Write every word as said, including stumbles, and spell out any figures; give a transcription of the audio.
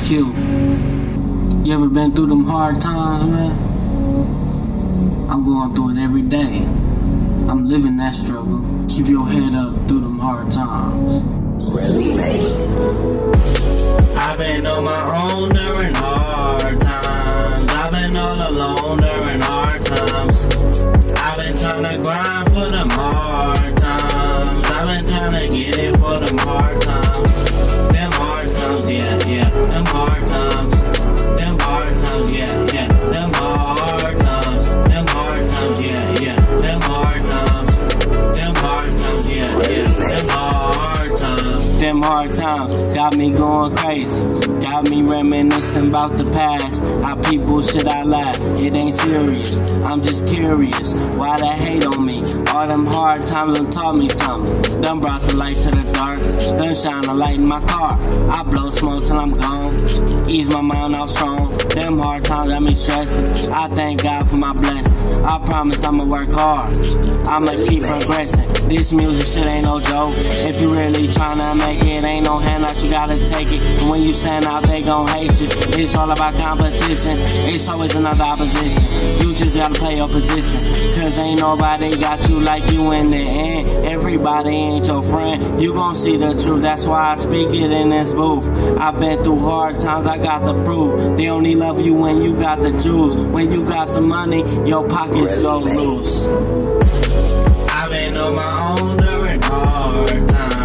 Q, you ever been through them hard times, man? I'm going through it every day. I'm living that struggle. Keep your head up through them hard times. Really made. I've been on my own during hard times. I've been all alone during hard times. I've been trying to grind for them hard times. I've been trying to get it for them hard times. Them hard times, yeah, yeah. Them hard times. Them hard times, yeah, yeah. Them hard times. Them hard times, yeah, yeah. Them hard times. Them hard times, yeah, yeah. Them hard times. Them hard times got me going crazy. Got me reminiscing about the past. How people should I laugh? It ain't serious. I'm just curious. Why they hate on me? All them hard times done taught me something. Done brought the light to the dark. Done shine a light in my car. I blow smoke till I'm gone. Ease my mind out strong. Them hard times got me stressing. I thank God for my blessings. I promise I'ma work hard. I'ma keep progressing. This music shit ain't no joke. If you really tryna make it, ain't no handout, you gotta take it. And when you stand out, they gon' hate you. It's all about competition. It's always another opposition. You just gotta play your position. Cause ain't nobody got you like you in the end. Everybody ain't your friend. You gon' see the truth. That's why I speak it in this booth. I've been through hard times, I got the proof. They only love you when you got the juice. When you got some money, your pockets go loose. I've been on my own during hard times.